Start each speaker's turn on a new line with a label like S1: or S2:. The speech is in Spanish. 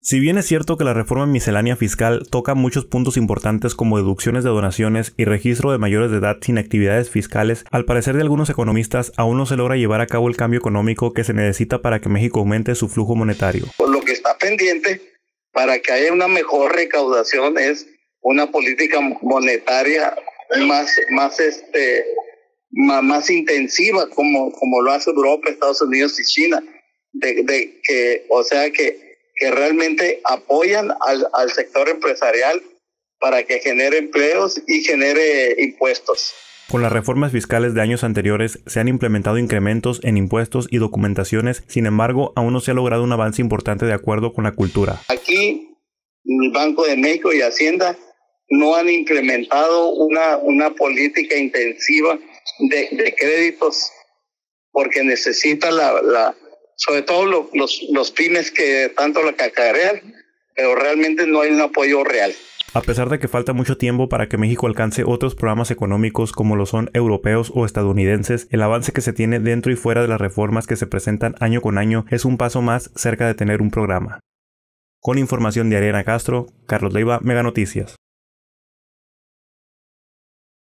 S1: Si bien es cierto que la reforma miscelánea fiscal toca muchos puntos importantes como deducciones de donaciones y registro de mayores de edad sin actividades fiscales, al parecer de algunos economistas aún no se logra llevar a cabo el cambio económico que se necesita para que México aumente su flujo monetario.
S2: Lo que está pendiente para que haya una mejor recaudación es una política monetaria más intensiva como lo hace Europa, Estados Unidos y China, que realmente apoyan al sector empresarial para que genere empleos y genere impuestos.
S1: Con las reformas fiscales de años anteriores se han implementado incrementos en impuestos y documentaciones, sin embargo, aún no se ha logrado un avance importante de acuerdo con la cultura.
S2: Aquí, el Banco de México y Hacienda no han implementado una política intensiva de créditos porque necesita sobre todo los pymes que tanto la cacarean, pero realmente no hay un apoyo real.
S1: A pesar de que falta mucho tiempo para que México alcance otros programas económicos como lo son europeos o estadounidenses, el avance que se tiene dentro y fuera de las reformas que se presentan año con año es un paso más cerca de tener un programa. Con información de Ariana Castro, Carlos Leiva, Mega Noticias.